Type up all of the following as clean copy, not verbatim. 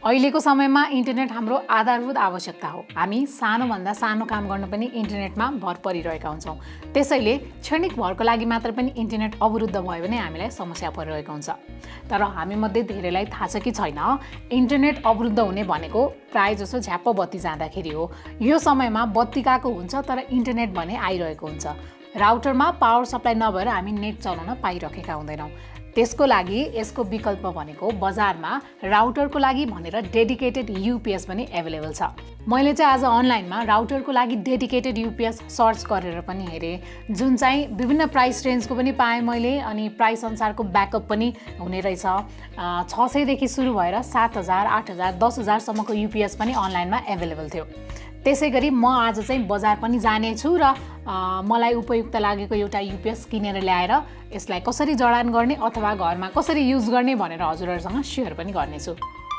अहिलेको समयमा इन्टरनेट हाम्रो आधारभूत आवश्यकता हो। हामी सानोभन्दा सानो काम गर्न पनि इन्टरनेटमा भर परिरहेका हुन्छौँ। त्यसैले क्षणिक भरको लागि मात्र पनि इन्टरनेट अवरुद्ध भयो भने हामीलाई समस्या परिरहेको हुन्छ। तर हामीमध्ये धेरैलाई थाहा छ कि छैन, इन्टरनेट अवरुद्ध हुने भनेको प्रायःजसो झ्याप्प बत्ती जाँदाखेरि हो। यो समयमा बत्ती गएको हुन्छ तर इन्टरनेट भने आइरहेको हुन्छ। राउटरमा पावर सप्लाई नभएर हामी नेट चलाउन पाइरहेका हुँदैनौँ। त्यसको लागि यसको विकल्प भनेको बजारमा राउटरको लागि भनेर डेडिकेटेड युपिएस पनि एभाइलेबल छ। मैले चाहिँ आज अनलाइनमा राउटरको लागि डेडिकेटेड युपिएस सर्च गरेर पनि हेरेँ, जुन चाहिँ विभिन्न प्राइस रेन्जको पनि पाएँ मैले, अनि प्राइस अनुसारको ब्याकअप पनि हुने रहेछ। 600 देखि सुरु भएर 7000, 8000, 10000 सम्मको युपिएस पनि अनलाइनमा एभाइलेबल थियो। त्यसैगरी म आज चाहिँ बजार पनि जानेछु र मलाई उपयुक्त लागेको एउटा युपिएस किनेर ल्याएर यसलाई कसरी जडान गर्ने अथवा घरमा कसरी युज गर्ने भनेर हजुरहरूसँग सेयर पनि गर्नेछु।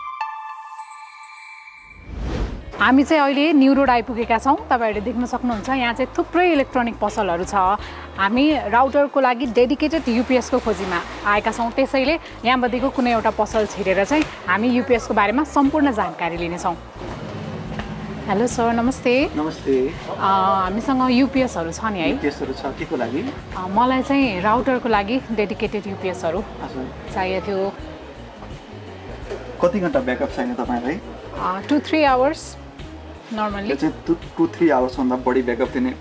हामी चाहिँ अहिले न्यू रोड आइपुगेका छौँ। तपाईहरुले देख्न सक्नुहुन्छ यहाँ चाहिँ थुप्रै इलेक्ट्रोनिक पसलहरू छ। हामी राउटरको लागि डेडिकेटेड युपिएसको खोजीमा आएका छौँ। त्यसैले यहाँमध्येको कुनै एउटा पसल छिरेर चाहिँ हामी युपिएसको बारेमा सम्पूर्ण जानकारी लिनेछौँ। हेलो सर, नमस्ते। नमस्ते। हामीसँग युपिएसहरू छ नि है? युपिएसहरू छ। केको लागि? मलाई चाहिँ राउटरको लागि डेडिकेटेड युपिएसहरू चाहिएको थियो। कति घण्टा ब्याकअप चाहियो तपाईलाई? 2-3 आवर्स नर्मली। यो चाहिँ 2-3 आवर्स भन्दा बढी ब्याकअप दिने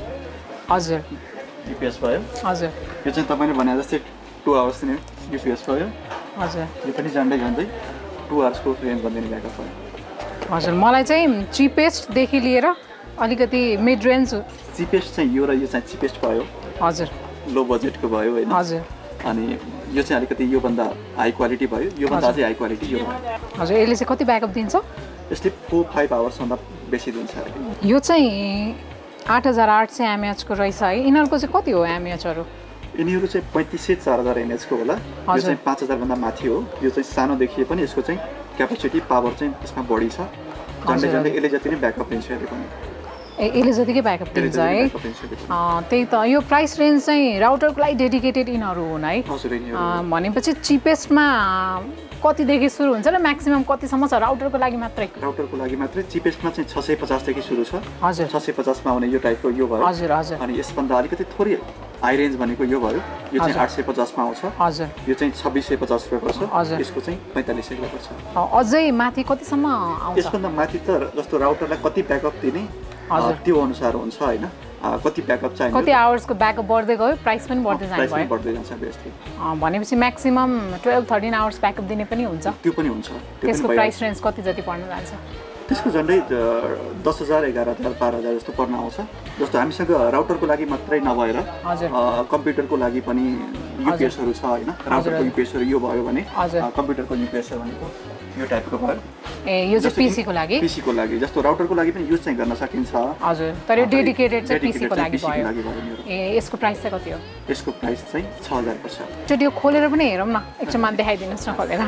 हजुर युपिएस भयो। हजुर, यो चाहिँ तपाईले भने जस्तै 2 आवर्स दिने युपिएस भयो। हजुर, यो पनि झन्डै 2 आवर्सको रेन्जमा दिने ब्याकअप भयो। हजुर, मलाई चाहिँ चिपेस्ट देखि लिएर अलिकति मिड रेन्ज। चिपेस्ट चाहिँ यो र यो चाहिँ चिपेस्ट भयो। हजुर, लो बजेटको भयो हैन? हजुर। अनि यो चाहिँ अलिकति यो भन्दा हाई क्वालिटी भयो, यो भन्दा अझै हाई क्वालिटी यो भयो। हजुर, यसले चाहिँ कति ब्याकअप दिन्छ? यसले 4-5 आवर्स भन्दा बेसी दिन्छ। यो चाहिँ 8800 एमएएच को रहेछ है। यिनीहरुको चाहिँ कति हो एमएएचहरु? यिनीहरु चाहिँ 3500-4000 एमएएच को होला। यो चाहिँ 5000 भन्दा माथि हो। यो चाहिँ सानो देखिए पनि यसको चाहिँ क्यापेसिटी पावर चाहिँ यसमा बढी छ। झन्डै झन्डै यसले जति नै ब्याकअप दिन्छ यसले पनि। यसले जतिकै ब्याकअप दिन्छ है। त्यही त, यो प्राइस रेन्ज चाहिँ राउटरको लागि डेडिकेटेड यिनीहरु हुन् है? हजुर, भनेपछि चिपेस्टमा कतिदेखि सुरु हुन्छ र म्याक्सिमम कतिसम्म छ राउटरको लागि मात्रै? राउटरको लागि मात्रै चिपेस्टमा चाहिँ 650 देखि सुरु छ। हजुर, 650 मा आउने यो टाइपको यो भयो। हजुर, हजुर। अनि यसभन्दा अलिकति थोरै हाई रेन्ज भनेको यो भयो। यो चाहिँ 850 मा आउँछ। हजुर, यो चाहिँ 2650 रुपैयाँ पर्छ। हजुर, यसको चाहिँ 4500 रुपैयाँ पर्छ। अझै माथि कतिसम्म आउँछ? यसभन्दा माथि त जस्तो राउटरलाई कति ब्याकअप दिने त्यो अनुसार हुन्छ हैन? कति ब्याकअप चाहिन्छ, कति आवर्सको ब्याकअप बढ्दै गयो, प्राइस पनि बढ्दै जान्छ भयो। बढ्दै जान्छ बेसली। भनेपछि म्याक्सिमम 12-13 आवर्स ब्याकअप दिने पनि हुन्छ? त्यो पनि हुन्छ। त्यसको प्राइस रेन्ज कति जति पर्न जान्छ? त्यसको झन्डै 10000, 11000, 12000 जस्तो पर्न आउँछ। जस्तो हामीसँग राउटरको लागि मात्रै नभएर कम्प्युटरको लागि पनि युपिएसहरू छ हैन? राउटरको युपिएसहरू यो भयो भने कम्प्युटरको युपिएस भनेको यो टाइपको भयो। यो चाहिँ पीसी को लागि? पीसी को लागि। जस्तो राउटरको लागि पनि युज चाहिँ गर्न सकिन्छ। हजुर, तर यो डेडिकेटेड चाहिँ पीसी को लागि भयो। यसको प्राइस चाहिँ कति हो? यसको प्राइस चाहिँ 6000 पर्छ। त्यो खोलेर पनि हेरौँ न, एकचोटि देखाइदिनुस् न खोलेर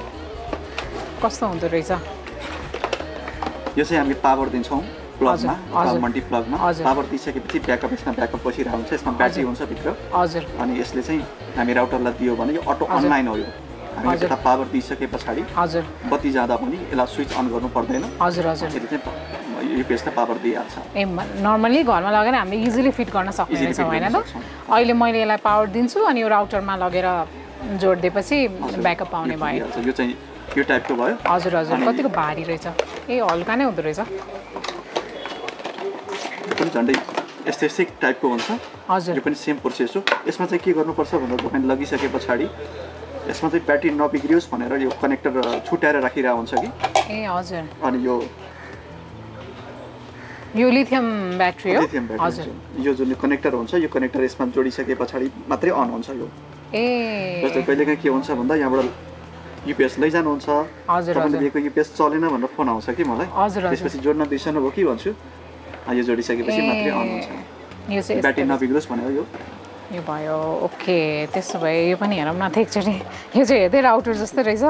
कस्तो हुँदो रहेछ। यो चाहिँ हामी पावर दिन्छौँ प्लगमा, मल्टी प्लगमा। पावर दिइसकेपछि ब्याकअप यसमा ब्याकअप बसिरहेको हुन्छ। यसमा ब्याट्री हुन्छ भित्र। हजुर। अनि यसले चाहिँ हामी राउटरलाई दियो भने यो अटो अनलाइन हो। यो हामी यता पावर दिइसके पछाडि हजुर बत्ती जाँदा पनि यसलाई स्विच अन गर्नु पर्दैन। हजुर, हजुर। यसले चाहिँ युपिएसले पावर दिइहाल्छ। नर्मली घरमा लगेर हामीले इजिली फिट गर्न सक्ने छौँ हैन त? अहिले मैले यसलाई पावर दिन्छु अनि यो राउटरमा लगेर जोड्दिएपछि ब्याकअप पाउने भयो। यो चाहिँ यो टाइपको भयो। हजुर, हजुर। कतिको भारी रहेछ। हल्का नै हुँदो रहेछ। पनि झन्डै यस्तै टाइपको हुन्छ। हजुर। यो पनि सेम प्रोसेस हो। यसमा चाहिँ के गर्नुपर्छ भन्दा तपाईले लगिसके पछाडि यसमा चाहिँ ब्याट्री नबिग्रियोस् भनेर यो कनेक्टर छुट्याएर राखिरा हुन्छ कि? हजुर। अनि यो लिथियम ब्याट्री हो। हजुर। यो जुन कनेक्टर हुन्छ यो कनेक्टर यसमा जोडिसके पछाडि मात्रै अन हुन्छ यो। जस्तो कहिलेकाहीँ के हुन्छ भन्दा यहाँबाट युपिएस लैजानुहुन्छ, तपाईले दिएको युपिएस चलेन भनेर फोन आउँछ कि मलाई। त्यसपछि जोड्न बिर्सनु भयो कि भन्छु। यो जोडिसकेपछि मात्रै अन हुन्छ। यो चाहिँ ब्याट्री नबिग्रोस् भनेर यो भयो। ओके, त्यसो भए यो पनि हेरौँ न त एकचोटि। यो चाहिँ हेर्दै राउटर जस्तै रहेछ।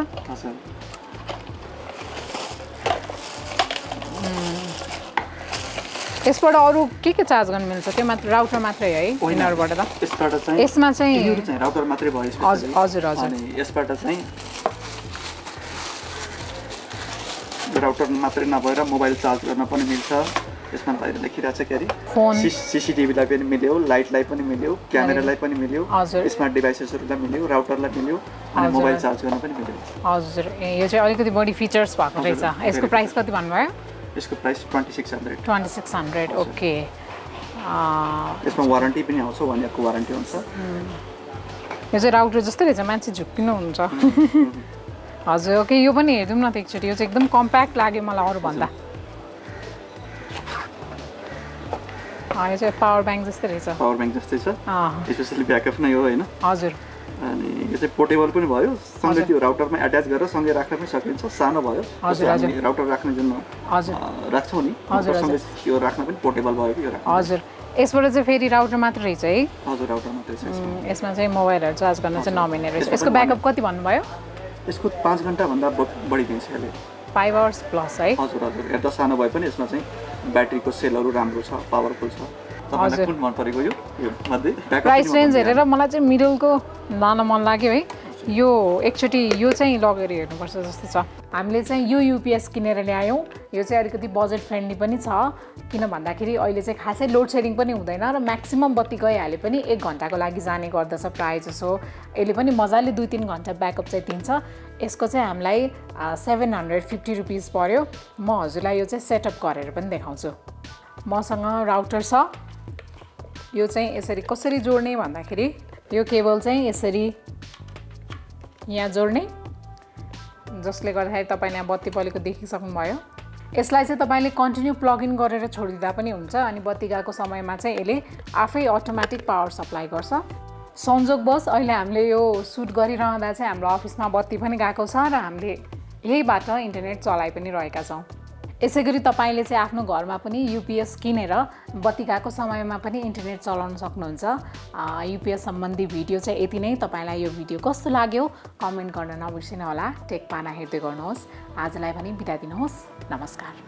यसबाट अरू के चार्ज गर्न मिल्छ? त्यो मात्र राउटर मात्रै है यिनीहरुबाट त? यसबाट चाहिँ यसमा चाहिँ यो चाहिँ राउटर मात्रै भयो। हजुर, हजुर। अनि यसबाट चाहिँ राउटर मात्रै नभएर मोबाइल चार्ज गर्न पनि मिल्छ यसमा बाहिर लेखिरहेको छ क्यारी फोन सीसीटीभीलाई पनि मिल्यो लाइटलाई पनि मिल्यो क्यामेरालाई पनि मिल्यो स्मार्ट डिभाइसेसहरूलाई मिल्यो राउटरलाई मिल्यो अनि मोबाइल चार्ज गर्न पनि मिल्यो हजुर यो चाहिँ अलिकति बढी फिचर्स भएको रहेछ यसको प्राइस कति भन्नुभयो यसको प्राइस 2600 ओके यसमा वारेन्टी पनि आउँछ 1 इयरको वारेन्टी हुन्छ यो चाहिँ राउटर जस्तै रहेछ मान्छे झुक्किनु हुन्छ हजुर ओके यो पनि हेरौँ न त एकचोटि यो चाहिँ एकदम कम्प्याक्ट लाग्यो मलाई अरू भन्दा यो चाहिँ पावर ब्याङ्क जस्तै रहेछ पावर ब्याङ्क जस्तै छ स्पेशली ब्याकअप नै हो हैन हजुर अनि यो चाहिँ पोर्टेबल पनि भयो सँगै त्यो राउटरमा एट्याच गरेर सँगै राख्न पनि सकिन्छ सानो भयो हजुर राउटर राख्ने जुन हजुर राख्छौँ नि सँगै त्यो राख्न पनि पोर्टेबल भयो कि यो राख्न हजुर यसबाट चाहिँ फेरि राउटर मात्र रहेछ है हजुर राउटर मात्रै छ यसमा चाहिँ मोबाइलहरु चार्ज गर्न चाहिँ नमिल्ने रहेछ यसको ब्याकअप कति भन्नुभयो यसको 5 घण्टा भन्दा बढी दिन्छ यसले 5 आवर्स प्लस है हजुर हजुर हेर्दा सानो भए पनि यसमा चाहिँ ब्याट्रीको सेलहरु राम्रो छ पावरफुल छ तपाईलाई कुन मन परेको यो मध्ये प्राइस रेन्ज हेरेर मलाई चाहिँ मिडलको लान मन लाग्यो है यो एकचोटि यो चाहिँ लगेर हेर्नुपर्छ जस्तो छ हामीले चाहिँ यो युपीएस किनेर ल्यायौँ यो चाहिँ अलिकति बजेट फ्रेन्डली पनि छ किन भन्दाखेरि अहिले चाहिँ खासै लोड सेडिङ पनि हुँदैन र म्याक्सिमम बत्ती गइहाले पनि 1 घण्टाको लागि जाने गर्दछ प्रायः जसो यसले पनि मजाले 2-3 घण्टा ब्याकअप चाहिँ दिन्छ यसको चाहिँ हामीलाई 750 रुपीस पर्यो म हजुरलाई यो चाहिँ सेटअप गरेर पनि देखाउँछु मसँग राउटर छ यो चाहिँ यसरी कसरी जोड्ने भन्दाखेरि यो केबल चाहिँ यसरी यहाँ जोड्ने जसले गर्दाखेरि तपाईले यहाँ बत्ती बलेको देखिसक्नुभयो यसलाई चाहिँ तपाईले कन्टिन्यू प्लग इन गरेर छोडिदिँदा पनि हुन्छ अनि बत्ती गएको समयमा चाहिँ यसले आफै अटोमेटिक पावर सप्लाई गर्छ संयोगवश अहिले हामीले यो सुट गरिरहँदा चाहिँ हाम्रो अफिसमा बत्ती पनि गएको छ र हामीले यहीबाट इन्टरनेट चलाइ पनि रहेका छौँ यसैगरी तपाईले चाहिँ आफ्नो घरमा पनि युपीएस किनेर बत्ती गएको समयमा पनि इन्टरनेट चलाउन सक्नुहुन्छ युपीएस सम्बन्धी भिडियो चाहिँ यति नै तपाईलाई यो भिडियो कस्तो लाग्यो कमेन्ट गर्न नबिर्सिनु होला टेक पाना हेर्दै गर्नुहोस् आजलाई पनि बिदा दिनुहोस् नमस्कार